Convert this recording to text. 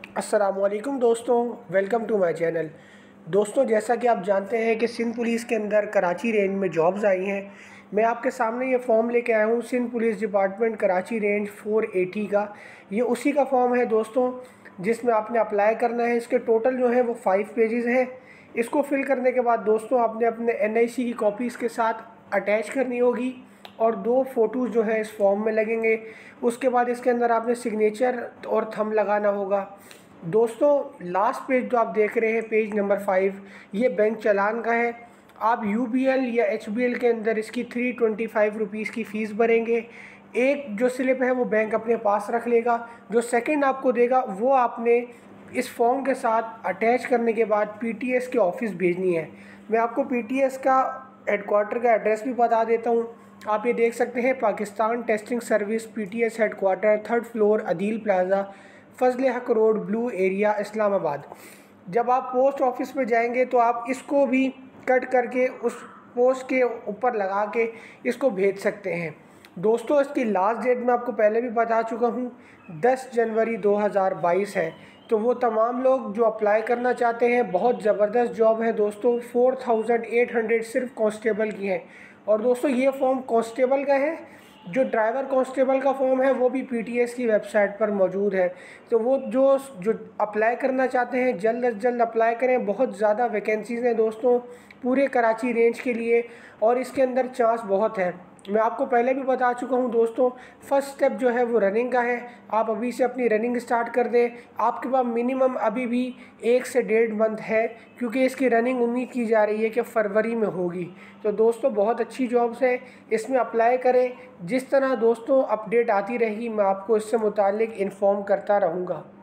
अस्सलामुअलैकुम दोस्तों, welcome to my channel. दोस्तों, जैसा कि आप जानते हैं कि सिंध पुलिस के अंदर कराची रेंज में जॉब्स आई हैं। मैं आपके सामने ये फॉर्म लेके आया हूँ Sindh police department Karachi range 480 का। ये उसी का फॉर्म है दोस्तों, जिसमें आपने अप्लाई करना है। इसके टोटल जो है वो 5 पेजेस हैं। इसको फिल करने के बाद दोस्तों आपने अपने NIC की कॉपी इसके साथ अटैच करनी होगी और 2 फ़ोटोज़ जो है इस फॉर्म में लगेंगे। उसके बाद इसके अंदर आपने सिग्नेचर और थंब लगाना होगा। दोस्तों, लास्ट पेज जो आप देख रहे हैं, पेज नंबर 5, ये बैंक चालान का है। आप UBL या HBL के अंदर इसकी 325 रुपीज़ की फ़ीस भरेंगे। एक जो स्लिप है वो बैंक अपने पास रख लेगा। जो सेकंड आपको देगा वो आपने इस फॉर्म के साथ अटैच करने के बाद PTS के ऑफिस भेजनी है। मैं आपको PTS का हेडक्वार्टर का एड्रेस भी बता देता हूँ। आप ये देख सकते हैं, Pakistan testing service PTS headquarter, 3rd floor, Adeel plaza, Fazal Haq road, blue area, Islamabad. जब आप पोस्ट ऑफिस में जाएंगे तो आप इसको भी कट करके उस पोस्ट के ऊपर लगा के इसको भेज सकते हैं। दोस्तों, इसकी लास्ट डेट मैं आपको पहले भी बता चुका हूँ, 10 जनवरी 2022 है। तो वो तमाम लोग जो अप्लाई करना चाहते हैं, बहुत ज़बरदस्त जॉब है दोस्तों। 4800 सिर्फ कांस्टेबल की है। और दोस्तों, ये फॉर्म कांस्टेबल का है। जो ड्राइवर कांस्टेबल का फॉर्म है वो भी PTS की वेबसाइट पर मौजूद है। तो वो जो जो अप्लाई करना चाहते हैं, जल्द अज जल्द अप्लाई करें। बहुत ज़्यादा वैकेंसीज़ हैं दोस्तों पूरे कराची रेंज के लिए, और इसके अंदर चांस बहुत है। मैं आपको पहले भी बता चुका हूं दोस्तों, फर्स्ट स्टेप जो है वो रनिंग का है। आप अभी से अपनी रनिंग स्टार्ट कर दें। आपके पास मिनिमम अभी भी 1 से 1.5 मंथ है, क्योंकि इसकी रनिंग उम्मीद की जा रही है कि फरवरी में होगी। तो दोस्तों, बहुत अच्छी जॉब्स है, इसमें अप्लाई करें। जिस तरह दोस्तों अपडेट आती रहेगी मैं आपको इससे मुताल्लिक इन्फॉर्म करता रहूँगा।